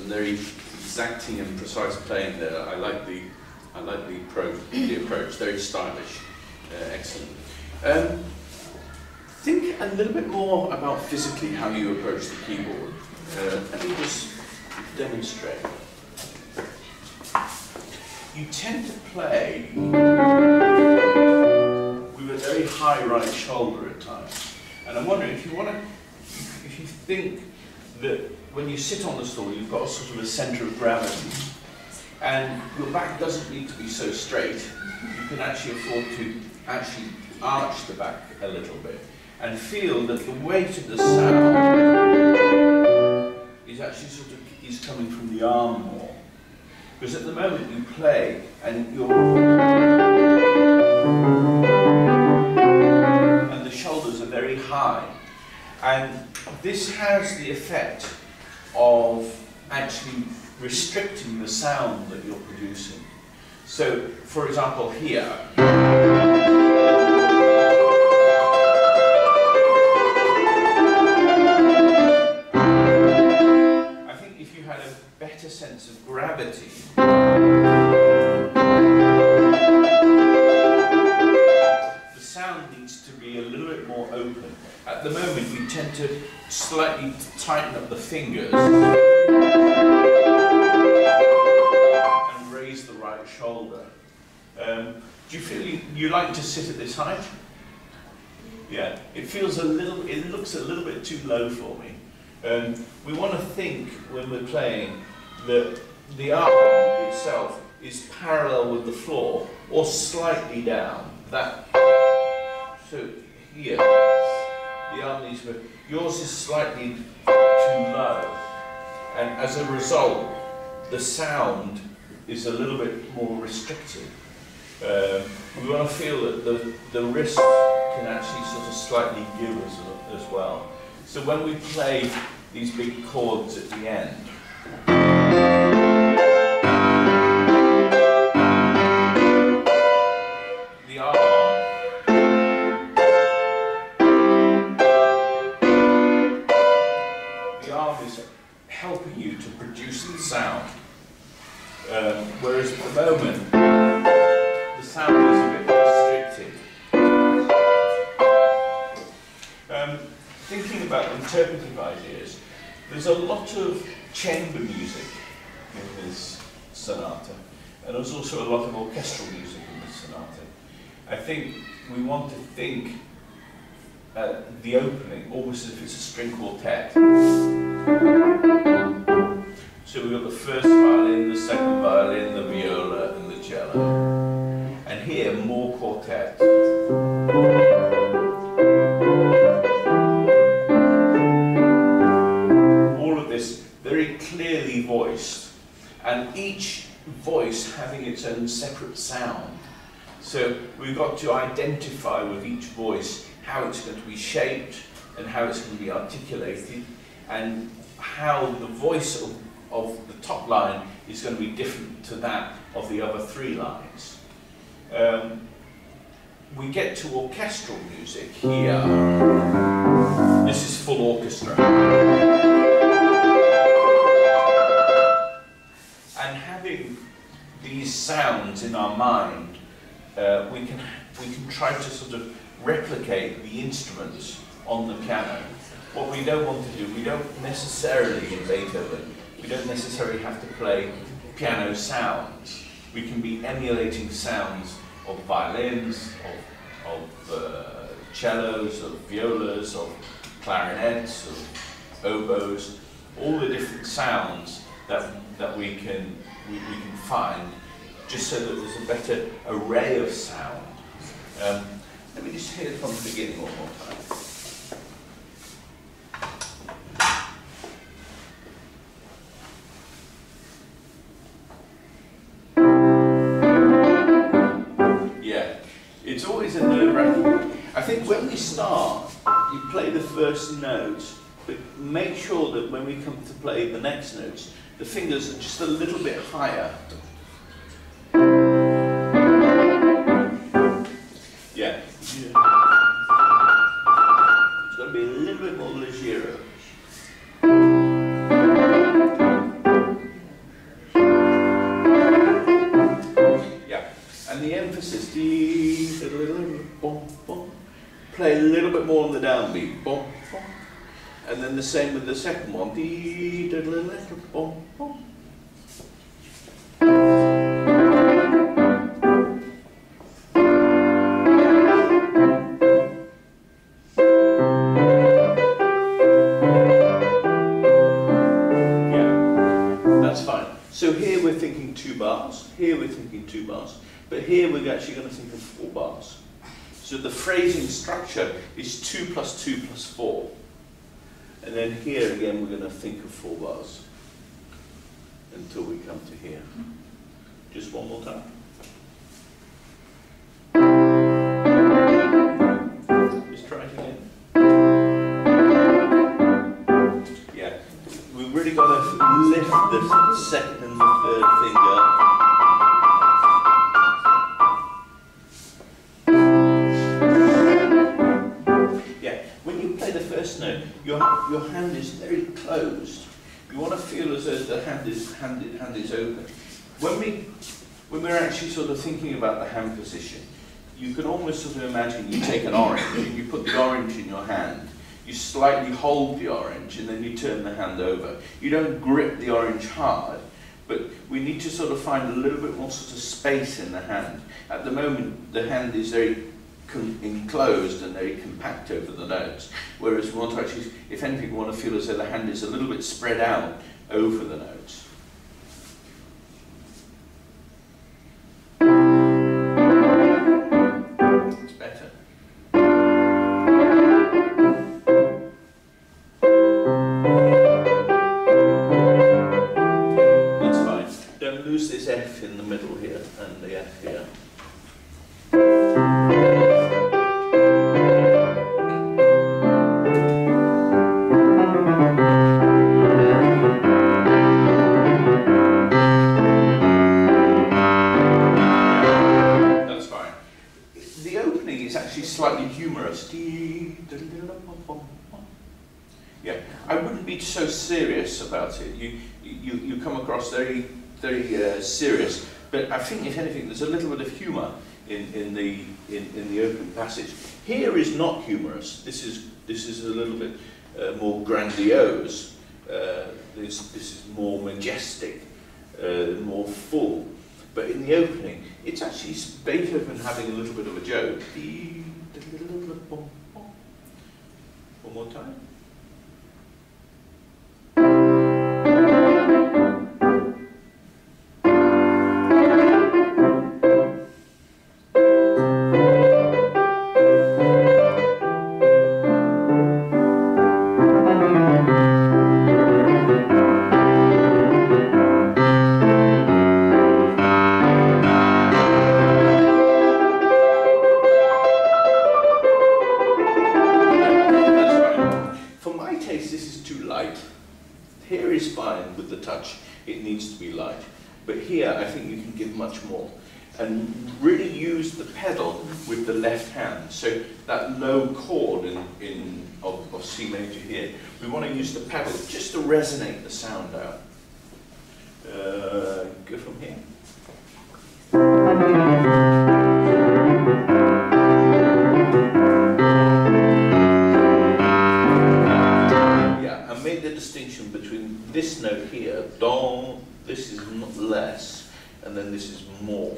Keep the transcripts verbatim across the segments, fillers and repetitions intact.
and very exacting and precise playing there. I like the, I like the approach. The approach, very stylish, uh, excellent. Um, think a little bit more about physically how you approach the keyboard. Uh, let me just demonstrate. You tend to play with a very high right shoulder at times, and I'm wondering if you want to, if you think that when you sit on the stool, you've got a sort of a centre of gravity, and your back doesn't need to be so straight. You can actually afford to actually arch the back a little bit and feel that the weight of the sound is actually sort of is coming from the arm more. Because at the moment you play and you're and the shoulders are very high, and this has the effect of actually restricting the sound that you're producing. So, for example, here, I think if you had a better sense of gravity, the sound needs to be a little bit more open. At the moment, we tend to slightly tighten up the fingers and raise the right shoulder. Um, do you feel you, you like to sit at this height? Yeah, it feels a little, it looks a little bit too low for me. Um, we want to think when we're playing that the arm itself is parallel with the floor or slightly down. That, so here, the arm needs to, yours is slightly too low, and as a result, the sound is a little bit more restricted. Um, we want to feel that the, the wrist can actually sort of slightly give us as well. So when we play these big chords at the end, the arm the arm is helping you to produce the sound, um, whereas at the moment the sound is a bit restricted. Um, thinking about interpretive ideas, there's a lot of chamber music in this sonata, and there's also a lot of orchestral music in this sonata. I think we want to think uh, the opening almost as if it's a string quartet. So we've got the first violin, the second violin, the viola, and the cello. And here, more quartet. All of this very clearly voiced, and each voice having its own separate sound. So we've got to identify with each voice how it's going to be shaped and how it's going to be articulated, and how the voice of, of the top line is going to be different to that of the other three lines. Um, we get to orchestral music here. This is full orchestra. And having these sounds in our mind, uh, we can we can try to sort of replicate the instruments on the piano. What we don't want to do, we don't necessarily, in Beethoven, we don't necessarily have to play piano sounds. We can be emulating sounds of violins, of, of uh, cellos, of violas, of clarinets, of oboes, all the different sounds that, that we, can, we, we can find, just so that there's a better array of sound. Um, let me just hear it from the beginning one more time. It's always a nerve-wracking. I think when we start, you play the first note, but make sure that when we come to play the next notes, the fingers are just a little bit higher. Yeah. It's got to be a little bit more leggero. play a little bit more on the downbeat. Bom, bom. And then the same with the second one. Dee, da, da, da, da, bom, bom. So here we're thinking two bars, here we're thinking two bars, but here we're actually going to think of four bars. So the phrasing structure is two plus two plus four. And then here again we're going to think of four bars until we come to here. Just one more time. Let's try it again. Yeah, we've really got to lift the second and the third finger. Yeah, when you play the first note, your, your hand is very closed. You want to feel as though the hand is, hand, hand is open. When, we, when we're actually sort of thinking about the hand position, you can almost sort of imagine you take an orange and you put the orange in your hand. You slightly hold the orange and then you turn the hand over. You don't grip the orange hard, but we need to sort of find a little bit more sort of space in the hand. At the moment, the hand is very enclosed and very compact over the notes, whereas we want to actually, if anything, we want to feel as though the hand is a little bit spread out over the notes. It's better. That's fine. Don't lose this F in the middle here and the F here. Slightly humorous. Yeah, I wouldn't be so serious about it. You you you come across very very uh, serious, but I think if anything, there's a little bit of humour in in the in in the opening passage. Here is not humorous. This is this is a little bit uh, more grandiose. Uh, this this is more majestic, uh, more full. But in the opening, it's actually Beethoven having a little bit of a joke. One more time. Here is fine with the touch, it needs to be light. But here I think you can give much more. And really use the pedal with the left hand. So that low chord in, in, of, of C major here, we want to use the pedal just to resonate the sound out. Uh, go from here. The distinction between this note here, don, this is not less, and then this is more.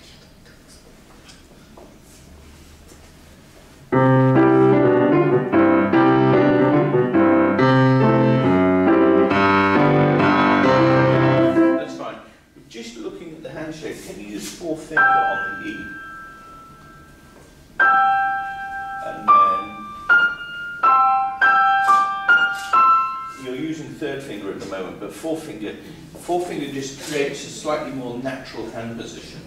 That's fine. Just looking at the hand shape, can you use fourth finger on the E? And then you're using third finger at the moment, but fourth finger, fourth finger just creates a slightly more natural hand position.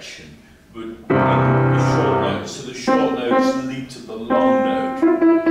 direction, but in the short notes. So the short notes lead to the long note.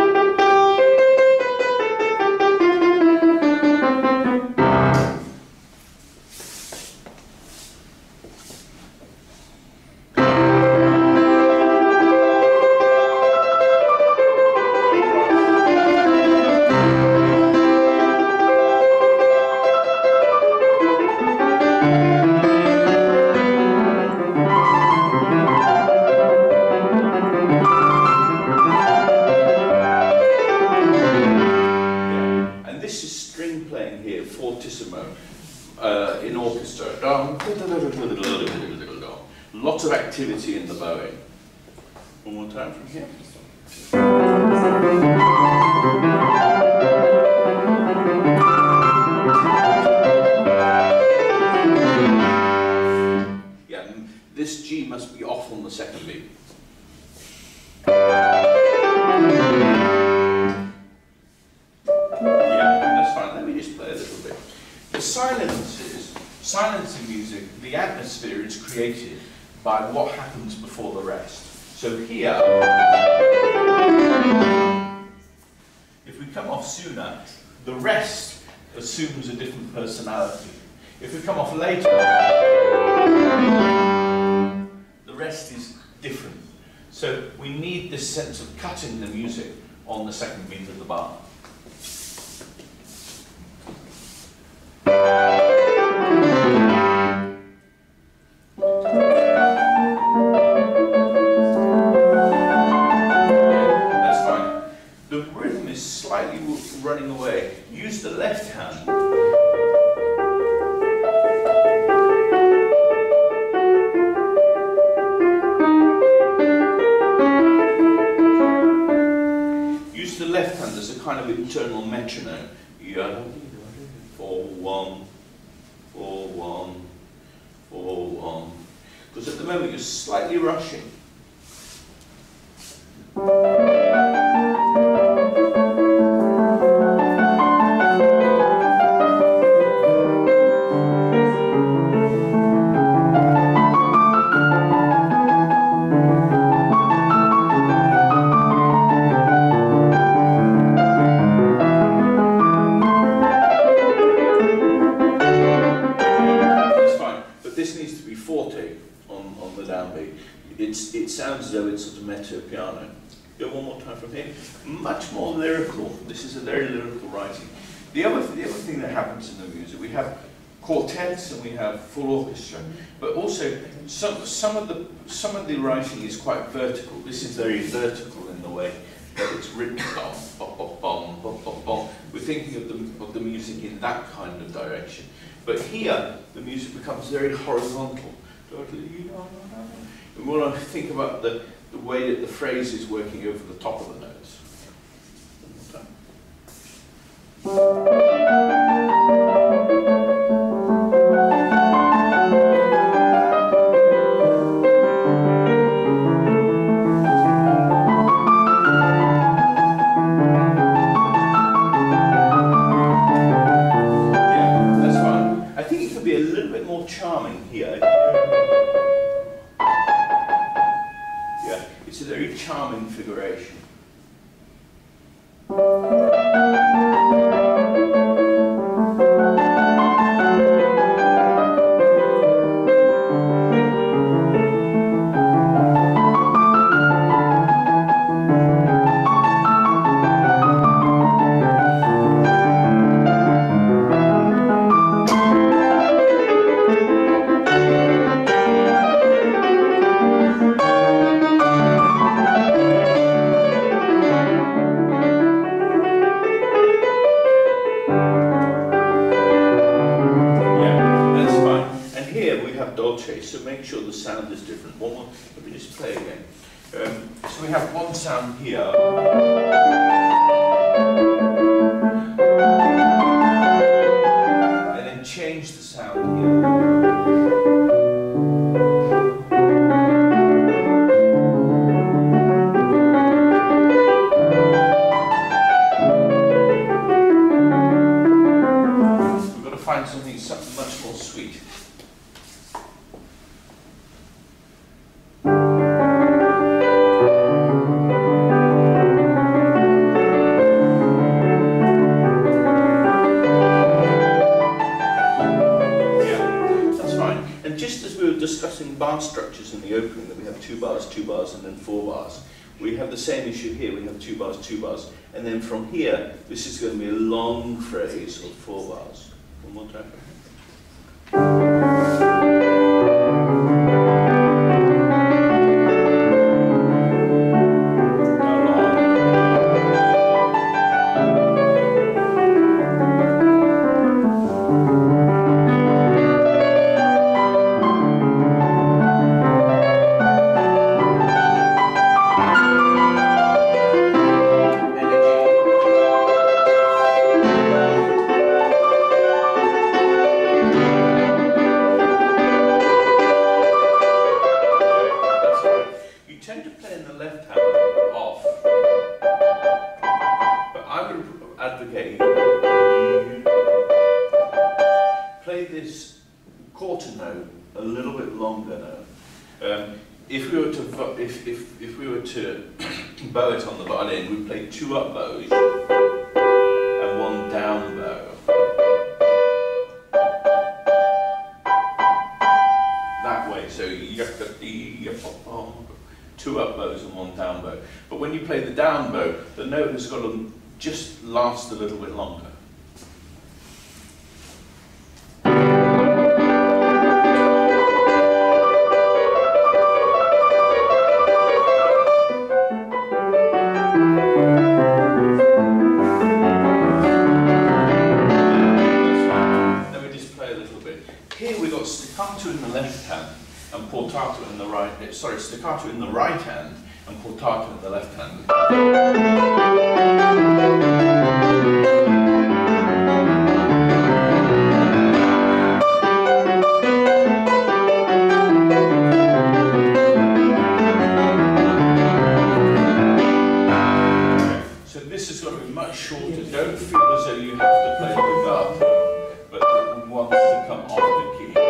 Uh, in orchestra. Lots of activity in the bowing. One more time from here. Yeah, this G must be off on the second beat. Yeah, that's fine. Let me just play a little bit. The silences, silence in music, the atmosphere is created by what happens before the rest. So here, if we come off sooner, the rest assumes a different personality. If we come off later, the rest is different. So we need this sense of cutting the music on the second beat of the bar. Running away. Use the left hand. Use the left hand as a kind of internal metronome. Four, one, four, one, four, one. Because at the moment you're slightly rushing. It's, it sounds as though it's sort of mezzo piano. Go one more time from here. Much more lyrical. This is a very lyrical writing. The other, the other thing that happens in the music, we have quartets and we have full orchestra, but also some, some, of the, some of the writing is quite vertical. This is very vertical in the way that it's written. Bom, bom, bom, bom, bom, bom. We're thinking of the, of the music in that kind of direction. But here, the music becomes very horizontal. We want to think about the, the way that the phrase is working over the top of the notes. Yeah, that's fine. I think it could be a little bit more charming here. It's a very charming figuration. So make sure the sound is different. One more, let me just play again. Um, so we have one sound here. And then change the sound here. We've got to find something, something much more sweet. just as we were discussing bar structures in the opening, that we have two bars, two bars, and then four bars, we have the same issue here. We have two bars, two bars, and then from here, this is going to be a long phrase of four bars. One more time. Bow it on the violin, we play two up bows and one down bow. That way, so you have got two up bows and one down bow. But when you play the down bow, the note has got to just last a little bit longer. Staccato in the left hand and portato in the right, sorry, staccato in the right hand and portato in the left hand. So this is going to be much shorter. Don't feel as though you have to play the legato, but it wants to come off the key.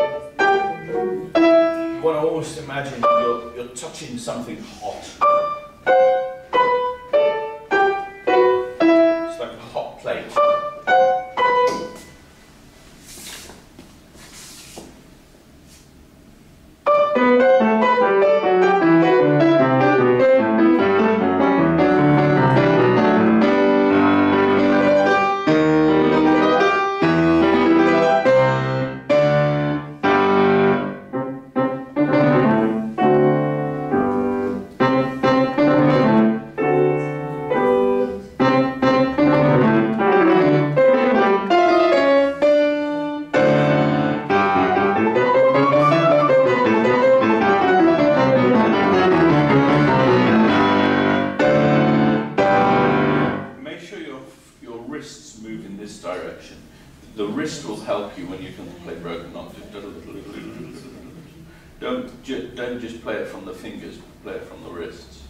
You want to almost imagine you're, you're touching something hot. It's like a hot plate. The wrist will help you when you can play broken knot. Don't, ju don't just play it from the fingers, play it from the wrists.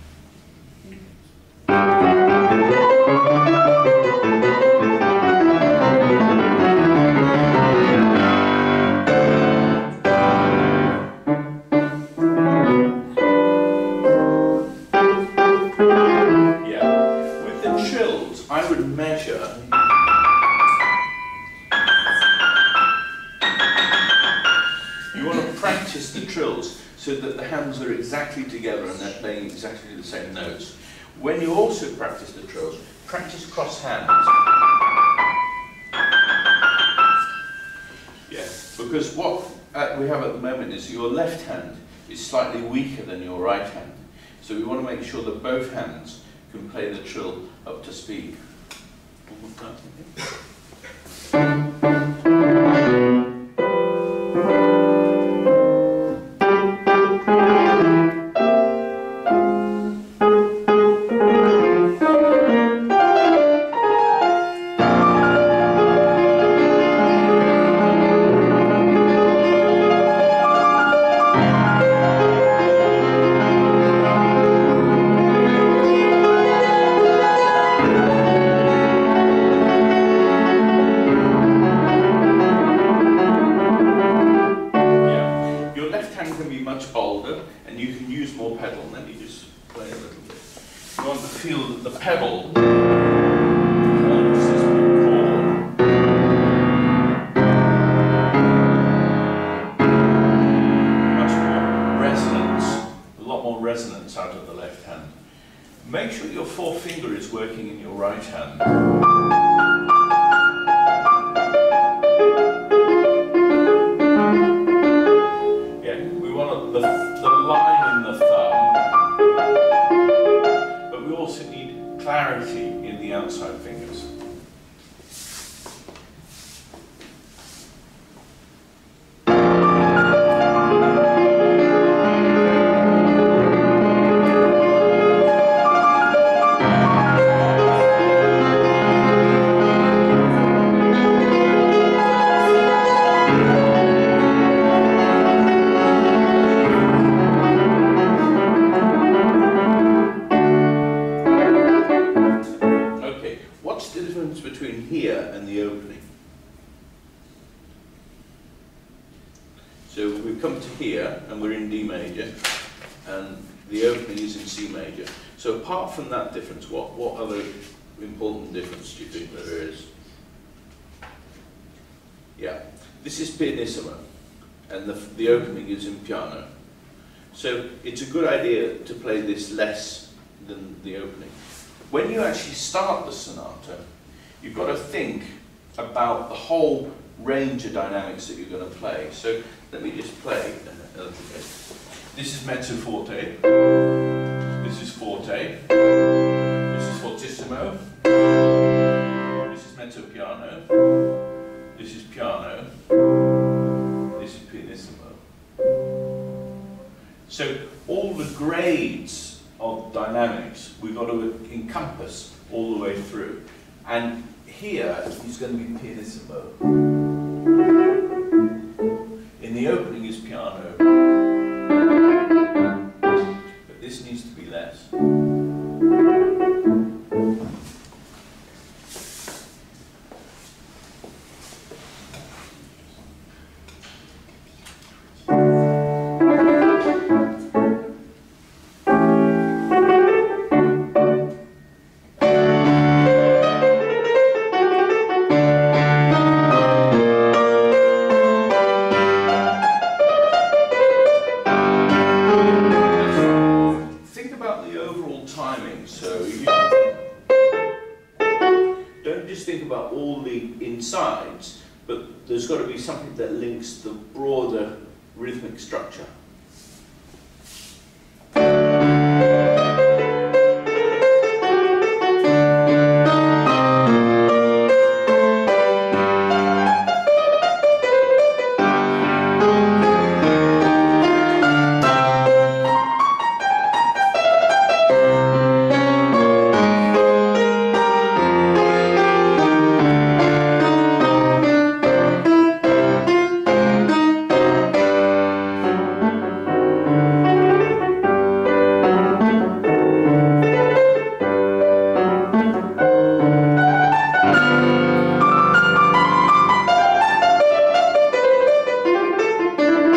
Yeah. With the trills, I would measure. Practice the trills so that the hands are exactly together and they're playing exactly the same notes. When you also practice the trills, practice cross hands. Yeah, because what uh, we have at the moment is your left hand is slightly weaker than your right hand. So we want to make sure that both hands can play the trill up to speed. One more time. The pedal holds this chord. out of the left hand. Make sure your forefinger is working in your right hand. Yeah, we want the, the line in the thumb, but we also need clarity in the outside fingers. Between here and the opening. So we've come to here and we're in D major and the opening is in C major. So apart from that difference, what, what other important difference do you think there is? Yeah, this is pianissimo and the, the opening is in piano. So it's a good idea to play this less than the opening. When you actually start the sonata, you've got to think about the whole range of dynamics that you're going to play. So let me just play a little bit. This is mezzo forte. This is forte. This is fortissimo. This is mezzo piano. This is piano. This is pianissimo. So all the grades of dynamics we've got to encompass all the way through. And here is going to be pianissimo. In the opening is piano. But this needs to be less. Sides, but there's got to be something that links the broader rhythmic structure.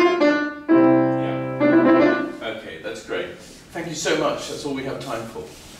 Thank you so much. That's all we have time for.